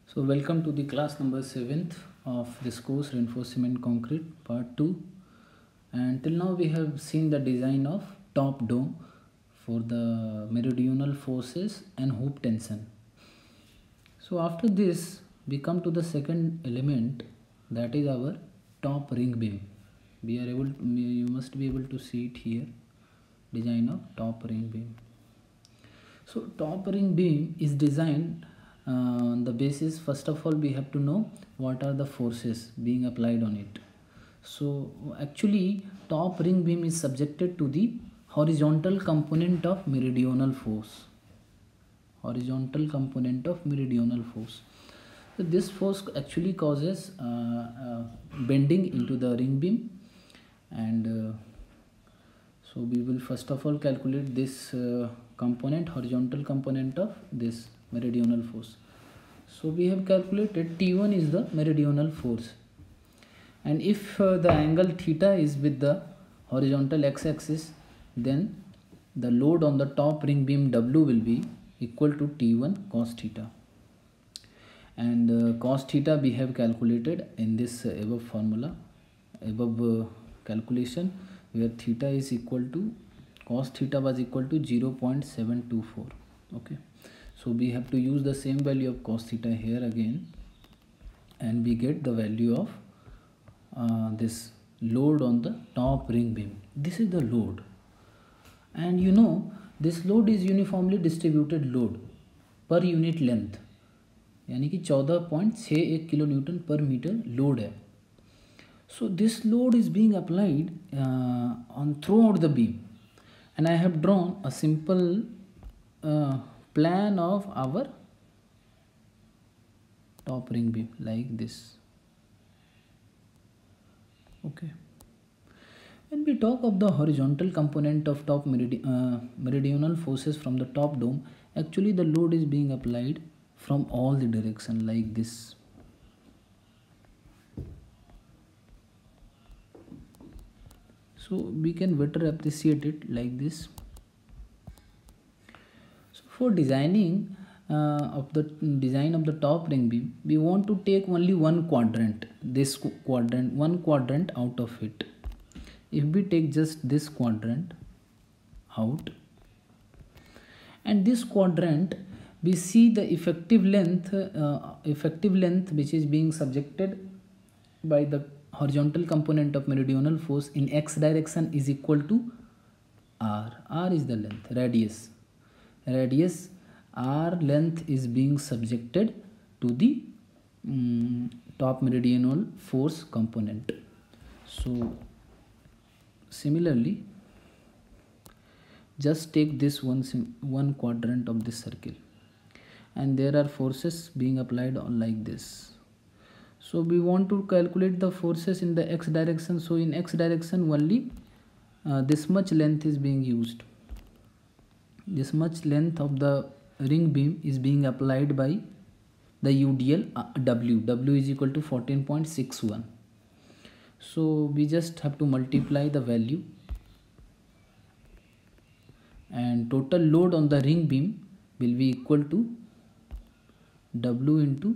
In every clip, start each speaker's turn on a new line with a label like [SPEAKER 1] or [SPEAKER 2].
[SPEAKER 1] So welcome to the class number 7th of this course Reinforcement Concrete part 2, and till now we have seen the design of top dome for the meridional forces and hoop tension. So after this we come to the second element, that is our top ring beam. You must be able to see it here, design of top ring beam. So top ring beam is designed on the basis, first of all we have to know what are the forces being applied on it. So actually top ring beam is subjected to the horizontal component of meridional force. Horizontal component of meridional force. So this force actually causes bending into the ring beam, and so we will first of all calculate this component, horizontal component of this meridional force. So we have calculated T1 is the meridional force, and if the angle theta is with the horizontal x-axis, then the load on the top ring beam W will be equal to T1 cos theta, and cos theta we have calculated in this above formula, above calculation, where theta is equal to, cos theta was equal to 0.724. okay, so we have to use the same value of cos theta here again, and we get the value of this load on the top ring beam. This is the load, and you know this load is uniformly distributed load per unit length, यानी कि 14.61 kilo newton per metre load है. So this load is being applied on throughout the beam, and I have drawn a simple plan of our top ring beam like this. Okay. When we talk of the horizontal component of top meridional forces from the top dome, actually the load is being applied from all the direction like this. So we can better appreciate it like this. So for designing of the top ring beam, we want to take only one quadrant, one quadrant out of it. If we take just this quadrant out, and this quadrant, we see the effective length which is being subjected by the horizontal component of meridional force in x direction is equal to r. R is the length, radius r length is being subjected to the top meridional force component. So similarly, just take this one quadrant of this circle, and there are forces being applied on like this. So we want to calculate the forces in the x direction. So in x direction only this much length is being used. This much length of the ring beam is being applied by the UDL W. W is equal to 14.61. So we just have to multiply the value, and total load on the ring beam will be equal to W into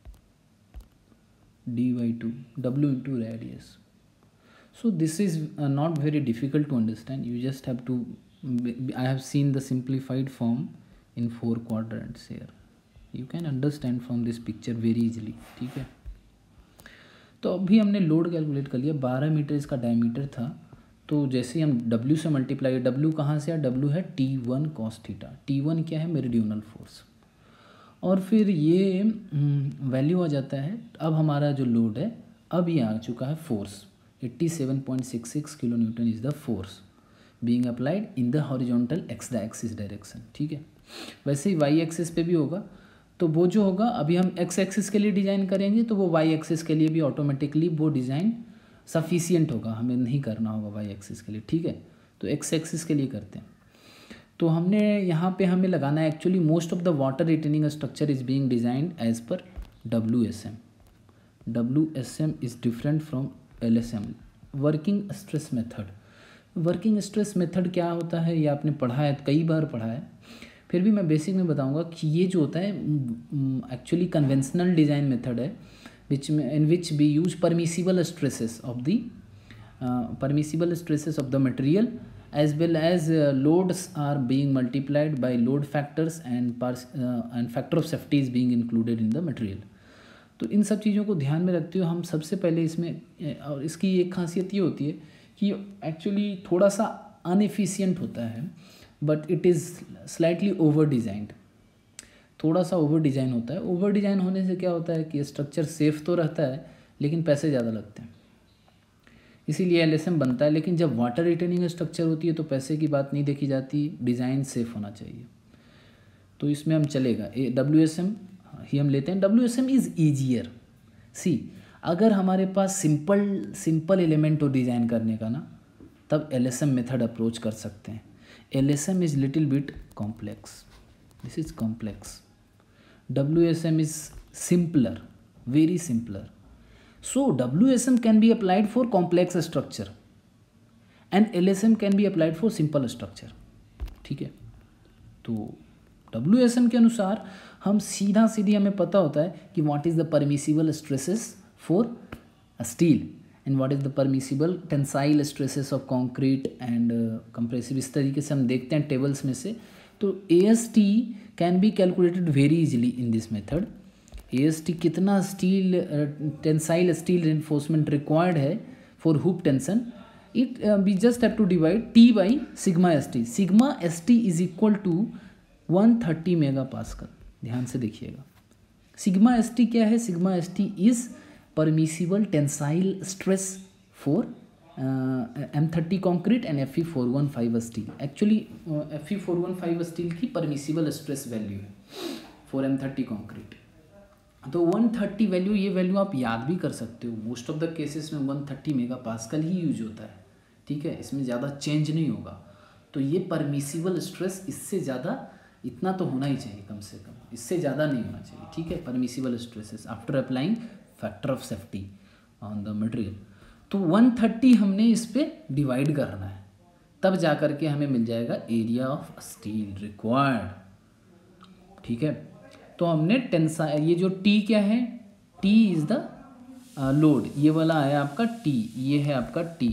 [SPEAKER 1] d by 2, W into radius. So this is not very difficult to understand. You just have to, I have seen the simplified form in 4 quadrants here. You can understand from this picture very easily. ठीक है, तो अभी हमने load calculate कर लिया. 12 metre इसका diameter था, तो जैसे ही हम W से मल्टीप्लाई, W कहाँ से है, W है T1 cos थीटा. T1 क्या है, मेरिडियनल फोर्स, और फिर ये वैल्यू आ जाता है. अब हमारा जो लोड है, अब ये आ चुका है force 87.66 kilo newton is the force being applied in the horizontal X axis direction. ठीक है, वैसे ही वाई एक्सिस पे भी होगा. तो वो जो होगा, अभी हम एक्स एक्सिस के लिए डिज़ाइन करेंगे, तो वो वाई एक्सिस के लिए भी ऑटोमेटिकली वो डिज़ाइन सफिशियंट होगा, हमें नहीं करना होगा वाई एक्सिस के लिए. ठीक है, तो एक्स एक्सिस के लिए करते हैं. तो हमने यहाँ पे हमें लगाना है, actually most of the water retaining structure is being designed as per WSM. WSM is different from LSM. Working stress method. Working stress method क्या होता है, ये आपने पढ़ा है, कई बार पढ़ा है. फिर भी मैं बेसिक में बताऊंगा कि ये जो होता है एक्चुअली कन्वेंशनल डिज़ाइन मेथड है in which we use permissible stresses of the material, as well as loads are being multiplied by load factors and factor of safety is being included in the material. तो इन सब चीज़ों को ध्यान में रखते हुए हम सबसे पहले इसमें, और इसकी एक खासियत ये होती है कि एक्चुअली थोड़ा सा अनएफिशिएंट होता है, but it is slightly over designed, थोड़ा सा ओवर डिज़ाइन होता है। ओवर डिज़ाइन होने से क्या होता है कि स्ट्रक्चर सेफ़ तो रहता है लेकिन पैसे ज़्यादा लगते हैं, इसीलिए एलएसएम बनता है। लेकिन जब वाटर रिटेनिंग स्ट्रक्चर होती है तो पैसे की बात नहीं देखी जाती, डिज़ाइन सेफ़ होना चाहिए। तो इसमें हम चलेगा WSM ही हम लेते हैं। WSM is easier. सी अगर हमारे पास सिंपल एलिमेंट हो डिज़ाइन करने का ना, तब LSM मेथड अप्रोच कर सकते हैं। LSM is little bit complex, this is complex. WSM is simpler, very simpler. So WSM can be applied for complex structure and LSM can be applied for simple structure, ठीक है। तो WSM के अनुसार हम सीधी हमें पता होता है कि what is the permissible stresses for steel and what is the permissible tensile stresses of concrete and compressive। इस तरीके से हम देखते हैं टेबल्स में से। तो AST can be calculated very easily in this method. AST कितना steel tensile steel reinforcement required है for hoop tension, it we just have to divide T by sigma ST। Sigma ST is equal to 130 mega pascal. ध्यान से देखिएगा sigma ST क्या है। Sigma ST is permissible tensile stress for M30 concrete and Fe415 steel. Actually Fe415 steel की permissible stress value है for M30 concrete. तो 130 value, ये value आप याद भी कर सकते हो। मोस्ट ऑफ द केसेस में 130 मेगा पास्कल ही यूज होता है, ठीक है, इसमें ज़्यादा चेंज नहीं होगा। तो ये परमिसिबल स्ट्रेस इससे ज़्यादा इतना तो होना ही चाहिए कम से कम, इससे ज़्यादा नहीं होना चाहिए, ठीक है। Permissible stresses after applying factor of safety on the material. तो 130 हमने इस पर डिवाइड करना है, तब जा कर के हमें मिल जाएगा एरिया ऑफ स्टील रिक्वायर्ड, ठीक है। तो हमने टेंसाइल, ये जो T क्या है, T इज़ द लोड, ये वाला है आपका T, ये है आपका T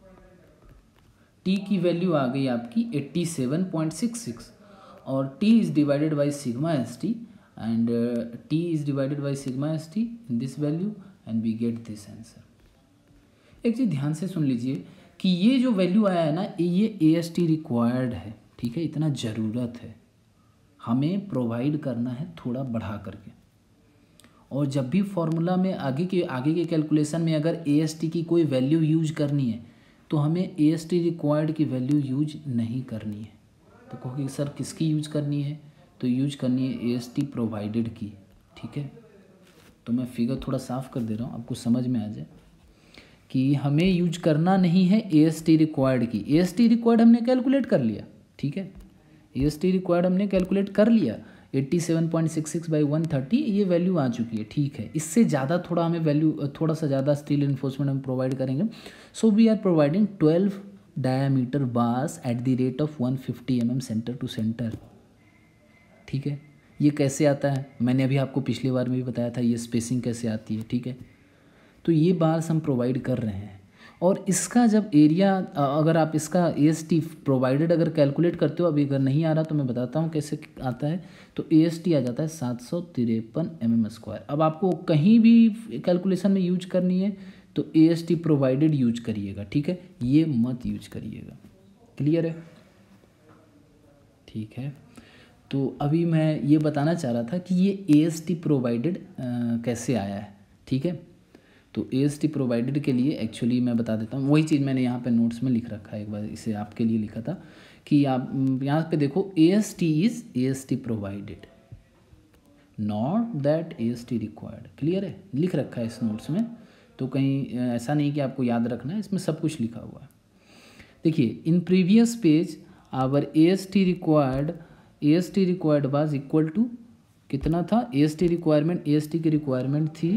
[SPEAKER 1] की वैल्यू आ गई आपकी 87.66 और T is divided by sigma ST and T is divided by sigma ST in this value and we get this answer. एक चीज़ ध्यान से सुन लीजिए कि ये जो वैल्यू आया है ना, ये AST रिक्वायर्ड है, ठीक है, इतना ज़रूरत है, हमें प्रोवाइड करना है थोड़ा बढ़ा करके। और जब भी फॉर्मूला में आगे के कैलकुलेशन में अगर AST की कोई वैल्यू यूज करनी है तो हमें AST रिक्वायर्ड की वैल्यू यूज नहीं करनी है। तो कहोगे सर किसकी यूज करनी है, तो यूज करनी है AST प्रोवाइडेड की, ठीक है। तो मैं फिगर थोड़ा साफ कर दे रहा हूँ, आपको समझ में आ जाए कि हमें यूज करना नहीं है AST रिक्वायर्ड की। AST रिक्वायर्ड हमने कैलकुलेट कर लिया, ठीक है, AST रिक्वायर्ड हमने कैलकुलेट कर लिया 87.66 बाई 130, ये वैल्यू आ चुकी है, ठीक है। इससे ज़्यादा थोड़ा हमें वैल्यू, थोड़ा सा ज़्यादा स्टील इन्फोर्समेंट हम प्रोवाइड करेंगे। So we are providing 12 diameter bars at the rate of 150 mm centre to centre, ठीक है। ये कैसे आता है, मैंने अभी आपको पिछली बार में भी बताया था ये स्पेसिंग कैसे आती है, ठीक है। तो ये बार्स हम प्रोवाइड कर रहे हैं और इसका जब एरिया, अगर आप इसका AST प्रोवाइडेड अगर कैलकुलेट करते हो, अभी अगर नहीं आ रहा तो मैं बताता हूँ कैसे आता है। तो AST आ जाता है 753 mm²। अब आपको कहीं भी कैलकुलेशन में यूज करनी है तो AST प्रोवाइडेड यूज करिएगा, ठीक है, ये मत यूज करिएगा। क्लियर है, ठीक है। तो अभी मैं ये बताना चाह रहा था कि ये AST प्रोवाइडेड कैसे आया है, ठीक है। तो AST प्रोवाइडेड के लिए एक्चुअली मैं बता देता हूँ, वही चीज़ मैंने यहाँ पे नोट्स में लिख रखा है, एक बार इसे आपके लिए लिखा था कि आप यहाँ पे देखो AST is AST provided, not that AST required. Clear है, लिख रखा है इस नोट्स में, तो कहीं ऐसा नहीं कि आपको याद रखना है, इसमें सब कुछ लिखा हुआ है। देखिए in previous page our AST required was equal to कितना था, AST की रिक्वायरमेंट थी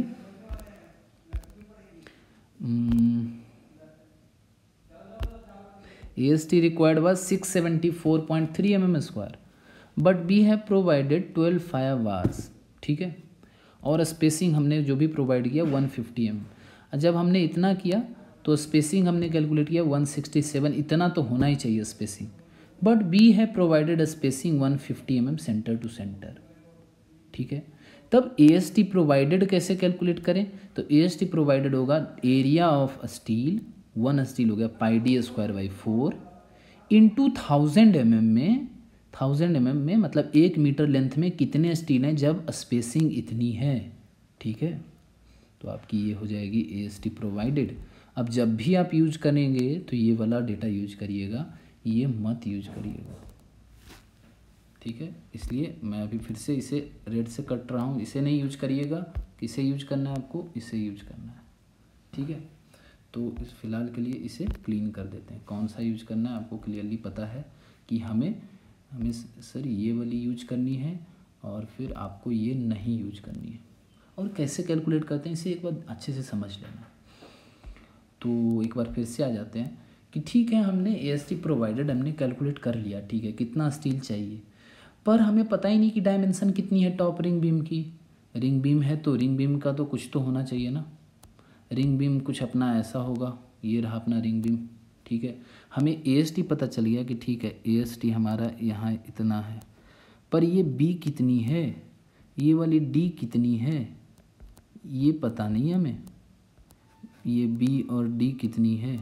[SPEAKER 1] AST required was 674.3 mm², but we have provided 12 phi bars, ठीक है, और स्पेसिंग हमने जो भी प्रोवाइड किया 150 mm। जब हमने इतना किया तो स्पेसिंग हमने कैलकुलेट किया 167, इतना तो होना ही चाहिए spacing, but we have provided spacing 150 mm centre to centre, ठीक है। तब AST प्रोवाइडेड कैसे कैलकुलेट करें, तो AST प्रोवाइडेड होगा एरिया ऑफ स्टील, 1 स्टील हो गया πd²/4 इंटू 1000 mm में, 1000 mm में मतलब 1 मीटर लेंथ में कितने स्टील हैं जब स्पेसिंग इतनी है, ठीक है। तो आपकी ये हो जाएगी AST प्रोवाइडेड। अब जब भी आप यूज करेंगे तो ये वाला डेटा यूज करिएगा, ये मत यूज करिएगा, ठीक है। इसलिए मैं अभी फिर से इसे रेड से कट रहा हूँ, इसे नहीं यूज करिएगा। किसे यूज करना है आपको, इसे यूज करना है, ठीक है। तो इस फिलहाल के लिए इसे क्लीन कर देते हैं। कौन सा यूज करना है आपको क्लियरली पता है कि हमें सर ये वाली यूज करनी है और फिर आपको ये नहीं यूज करनी है। और कैसे कैलकुलेट करते हैं इसे एक बार अच्छे से समझ लेना। तो एक बार फिर से आ जाते हैं कि ठीक है, हमने AST प्रोवाइडेड हमने कैलकुलेट कर लिया, ठीक है, कितना स्टील चाहिए, पर हमें पता ही नहीं कि डायमेंशन कितनी है टॉप रिंग बीम की। रिंग बीम है तो रिंग बीम का तो कुछ तो होना चाहिए ना, रिंग बीम कुछ अपना ऐसा होगा, ये रहा अपना रिंग बीम, ठीक है। हमें AST पता चल गया कि ठीक है AST हमारा यहाँ इतना है, पर ये B कितनी है, ये वाली D कितनी है, ये पता नहीं हमें, ये B और D कितनी है,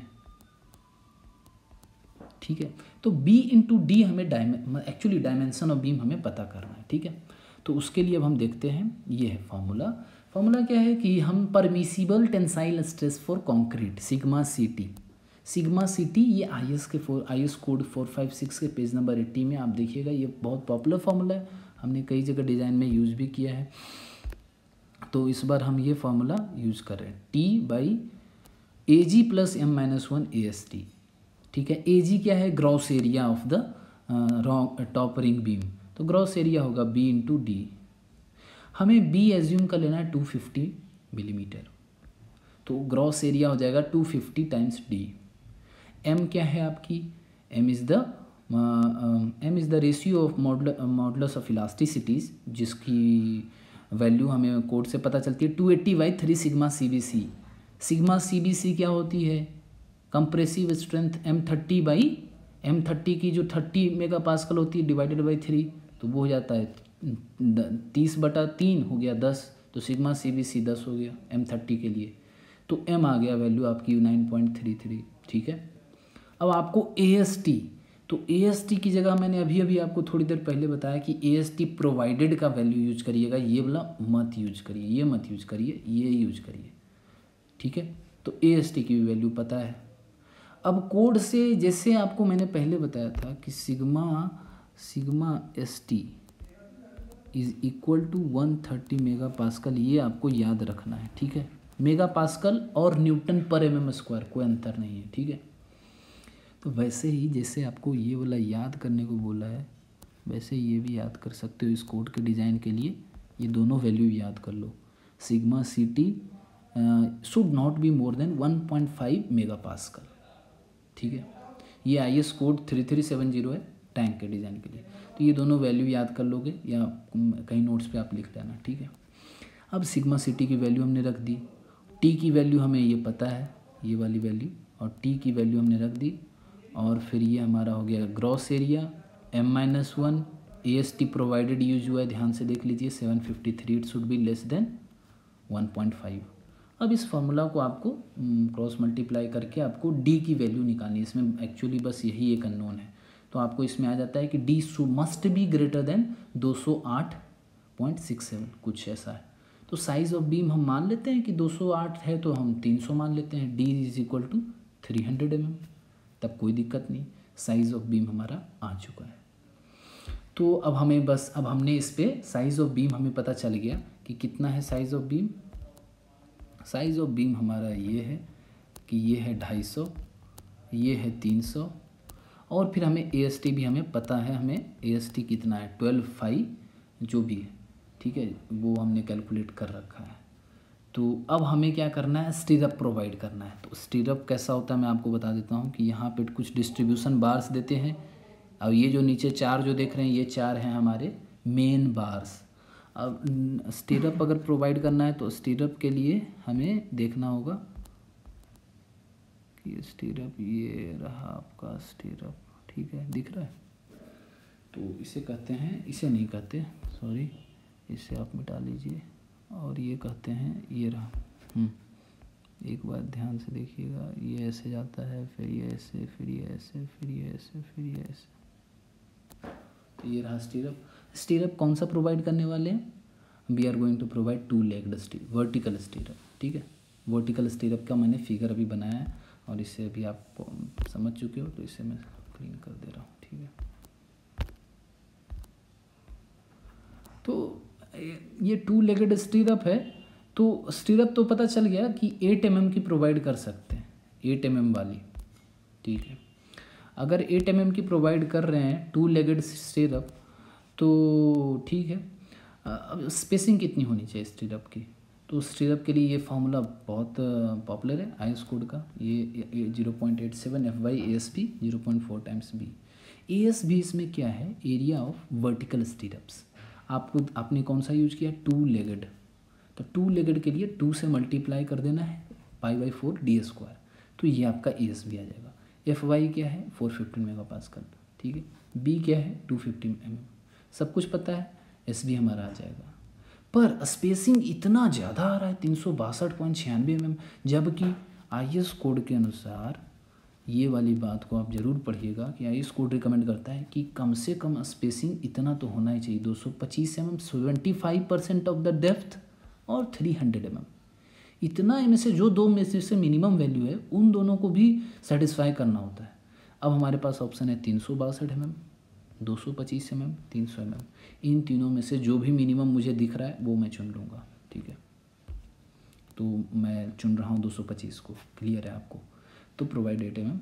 [SPEAKER 1] ठीक है। तो B इंटू डी हमें एक्चुअली डायमेंशन ऑफ बीम हमें पता करना है, ठीक है। तो उसके लिए अब हम देखते हैं, ये है फॉर्मूला। फॉर्मूला क्या है कि हम permissible tensile stress for concrete sigma C T, ये IS कोड 456 के पेज नंबर 80 में आप देखिएगा, ये बहुत पॉपुलर फॉर्मूला है, हमने कई जगह डिज़ाइन में यूज़ भी किया है। तो इस बार हम ये फार्मूला यूज़ कर रहे हैं, T/AG + M-1 AST, ठीक है। AG क्या है, gross area of the top ring beam, तो ग्रॉस एरिया होगा B इंटू डी। हमें B एज्यूम कर लेना है 250 मिलीमीटर, तो ग्रॉस एरिया हो जाएगा 250 टाइम्स D। M क्या है आपकी, M is the ratio of modulus of elasticities, जिसकी वैल्यू हमें कोड से पता चलती है 280/3 सिग्मा CBC। सिग्मा CBC क्या होती है, कंप्रेसिव स्ट्रेंथ M30 की जो 30 मेगापास्कल होती है डिवाइडेड बाई 3, तो वो हो जाता है 30/3 हो गया 10, तो सिग्मा CBC 10 हो गया M30 के लिए। तो M आ गया वैल्यू आपकी 9.33, ठीक है। अब आपको AST, तो AST की जगह मैंने अभी आपको थोड़ी देर पहले बताया कि AST प्रोवाइडेड का वैल्यू यूज करिएगा, ये वाला मत यूज करिए, ये मत यूज करिए, ये यूज करिए, ठीक है। तो AST की भी वैल्यू पता है। अब कोड से जैसे आपको मैंने पहले बताया था कि sigma ST is equal to 130 megapascal, ये आपको याद रखना है, ठीक है। मेगापास्कल और न्यूटन पर mm², कोई अंतर नहीं है, ठीक है। तो वैसे ही जैसे आपको ये वाला याद करने को बोला है, वैसे ये भी याद कर सकते हो इस कोड के डिज़ाइन के लिए, ये दोनों वैल्यू याद कर लो। Sigma CT should not be more than 1.5 megapascal, ठीक है। ये IS कोड 3370 है टैंक के डिज़ाइन के लिए, तो ये दोनों वैल्यू याद कर लोगे या कहीं नोट्स पे आप लिख लेना, ठीक है। अब सिग्मा CT की वैल्यू हमने रख दी, T की वैल्यू हमें ये पता है, ये वाली वैल्यू, और T की वैल्यू हमने रख दी, और फिर ये हमारा हो गया gross area M-1 AST provided use हुआ है, ध्यान से देख लीजिए 753, it should be less than 1.5। अब इस फार्मूला को आपको क्रॉस मल्टीप्लाई करके आपको D की वैल्यू निकालनी है। इसमें एक्चुअली बस यही एक अननोन है, तो आपको इसमें आ जाता है कि D must be greater than 208.67, कुछ ऐसा है। तो साइज ऑफ बीम हम मान लेते हैं कि 208 है, तो हम 300 मान लेते हैं। D is equal to 300 mm, तब कोई दिक्कत नहीं, साइज ऑफ बीम हमारा आ चुका है। तो अब हमने इस पे साइज ऑफ बीम हमें पता चल गया कि कितना है size of beam. Size of beam हमारा ये है कि ये है 250, ये है 300, और फिर हमें AST भी हमें पता है, हमें AST कितना है 12 फाई जो भी है, ठीक है, वो हमने कैलकुलेट कर रखा है। तो अब हमें क्या करना है, स्टीरअप प्रोवाइड करना है। तो स्टीरअप कैसा होता है मैं आपको बता देता हूँ कि यहाँ पे कुछ डिस्ट्रीब्यूशन बार्स देते हैं, अब ये जो नीचे 4 जो देख रहे हैं, ये 4 हैं हमारे मेन बार्स। अब स्टीरअप अगर प्रोवाइड करना है तो स्टीरअप के लिए हमें देखना होगा कि स्टीरअप ये रहा आपका स्टीरअप, ठीक है, दिख रहा है। तो इसे कहते हैं, इसे नहीं कहते, सॉरी, इसे आप मिटा लीजिए, और ये कहते हैं ये रहा। एक बार ध्यान से देखिएगा, ये ऐसे जाता है, फिर ये ऐसे, फिर ये ऐसे, फिर ये ऐसे, फिर ये ऐसे। तो ये रहा स्टीरअप। स्टीरअप कौन सा प्रोवाइड करने वाले हैं? We are going to provide 2 legged stirrup, vertical stirrup, ठीक है। वर्टिकल स्टीरअप का मैंने फिगर अभी बनाया है और इससे अभी आप समझ चुके हो, तो इसे मैं क्लीन कर दे रहा हूँ, ठीक है। तो ये 2 लेग्ड स्टीरअप है। तो स्टीरअप तो पता चल गया कि 8 mm की प्रोवाइड कर सकते हैं, 8 mm वाली, ठीक है। अगर 8 mm की प्रोवाइड कर रहे हैं 2 लेग्ड स्टीरअप, तो ठीक है। अब स्पेसिंग कितनी होनी चाहिए स्टीरअप की? तो स्टीरअप के लिए ये फार्मूला बहुत पॉपुलर है आईएस कोड का, ये 0.87 F/ASB 0.4 टाइम्स B। ASB इसमें क्या है? Area of vertical stirrups. आपने कौन सा यूज किया? 2 लेग्ड। तो 2 लेग्ड के लिए 2 से मल्टीप्लाई कर देना है, π/4 d²। तो ये आपका ASB आ जाएगा। FY क्या है? 415 मेगापास्कल, ठीक है। B क्या है? 250 mm। सब कुछ पता है, SB हमारा आ जाएगा। पर स्पेसिंग इतना ज़्यादा आ रहा है 362.96 mm, जबकि आईएस कोड के अनुसार, ये वाली बात को आप ज़रूर पढ़िएगा कि आईएस कोड रिकमेंड करता है कि कम से कम स्पेसिंग इतना तो होना ही चाहिए, 225 mm, 75% ऑफ द डेप्थ, और 300 mm। इतना इनमें से जो दो में से मिनिमम वैल्यू है, उन दोनों को भी सेटिस्फाई करना होता है। अब हमारे पास ऑप्शन है 362 mm, 225 mm, 300 mm। इन तीनों में से जो भी मिनिमम मुझे दिख रहा है वो मैं चुन लूँगा, ठीक है। तो मैं चुन रहा हूँ 225 को, क्लियर है आपको। तो provide 8 mm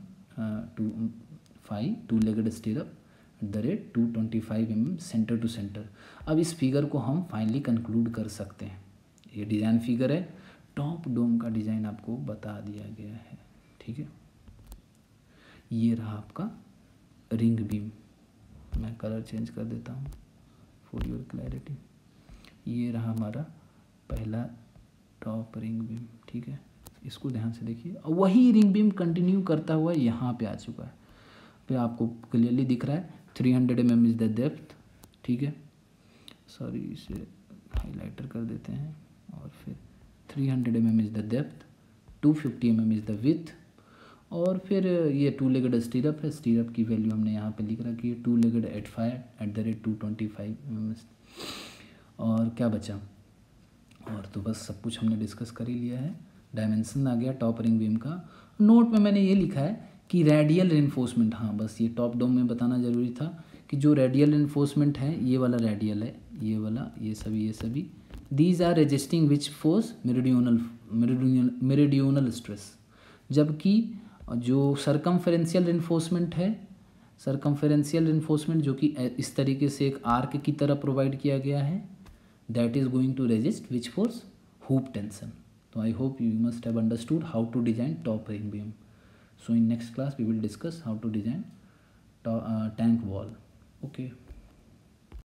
[SPEAKER 1] 2 legged stirrup @ 225 mm centre to centre. अब इस फिगर को हम फाइनली कंक्लूड कर सकते हैं। ये डिज़ाइन फिगर है, टॉप डोम का डिज़ाइन आपको बता दिया गया है, ठीक है। ये रहा आपका रिंग बीम, मैं कलर चेंज कर देता हूँ फॉर योर क्लैरिटी। ये रहा हमारा पहला टॉप रिंग बीम, ठीक है। इसको ध्यान से देखिए, और वही रिंग बीम कंटिन्यू करता हुआ यहाँ पे आ चुका है। पे आपको क्लियरली दिख रहा है 300 mm इज़ द डेप्थ, ठीक है। सॉरी, इसे हाइलाइटर कर देते हैं, और फिर 300 mm is the depth, 250 mm is the width, और फिर ये 2 लेग्ड स्टीरअप है। स्टीरअप की वैल्यू हमने यहाँ पे लिख रखी है 2 लेग्ड @ 225 mm। और क्या बचा? और तो बस सब कुछ हमने डिस्कस कर ही लिया है। डायमेंशन आ गया टॉप रिंग बीम का। नोट में मैंने ये लिखा है कि रेडियल रेनफोर्समेंट, हाँ बस ये टॉप डोम में बताना ज़रूरी था कि जो रेडियल रेनफोर्समेंट है, ये वाला रेडियल है, ये वाला, ये सभी these are resisting which force? Meridional stress. जबकि जो सरकमफेरेंशियल रेनफोर्समेंट है, सरकमफेरेंशियल रेनफोर्समेंट जो कि इस तरीके से एक आर्क की तरह प्रोवाइड किया गया है, that is going to resist which force? Hoop tension. So I hope you must have understood how to design top ring beam. So in next class we will discuss how to design tank wall. Okay.